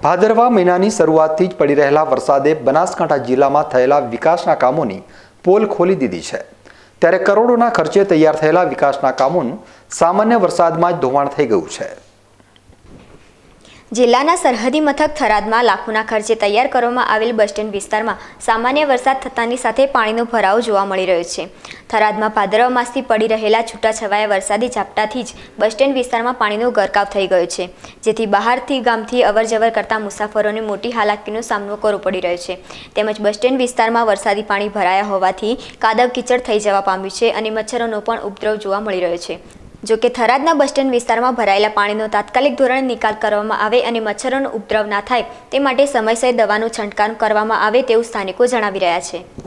ભાદરવા મહિનાની શરૂઆતથી જ પડી રહેલા વરસાદે બનાસકાંઠા જિલ્લામાં થયેલા વિકાસના કામોની પોલ ખોલી દીધી છે। ત્યારે કરોડોના ખર્ચે તૈયાર થયેલા વિકાસના કામોનું સામાન્ય વરસાદમાં જ ધોવાણ થઈ ગયું છે। જિલ્લાના સરહદી મથક થરાદમાં લાખોના ખર્ચે તૈયાર કરવામાં આવેલ બસ સ્ટેન્ડ વિસ્તારમાં સામાન્ય વરસાદ થતાની સાથે પાણીનો ભરાવો જોવા મળી રહ્યો છે। થરાદમાં ભાદરવા માસથી પડી રહેલા છૂટાછવાયા વરસાદી ઝાપટાથી જ બસ સ્ટેન્ડ વિસ્તારમાં પાણીનો ગરકાવ થઈ ગયો છે, જેથી બહારથી ગામથી અવરજવર કરતા મુસાફરોને મોટી હાલાકીનો સામનો કરવો પડી રહ્યો છે। તેમજ બસ સ્ટેન્ડ વિસ્તારમાં વરસાદી પાણી ભરાયા હોવાથી કાદવ કીચડ થઈ જવા પામ્યું છે અને મચ્છરોનો પણ ઉપદ્રવ જોવા મળી રહ્યો છે। જો કે થરાદના બસ સ્ટેન્ડ વિસ્તારમાં ભરાયેલા પાણીનો તાત્કાલિક ધોરણે નિકાલ કરવામાં આવે અને મચ્છરોનો ઉપદ્રવ ના થાય તે માટે સમયસર દવાનો છંટકાવ કરવામાં આવે તેવું સ્થાનિકો જણાવી રહ્યા છે।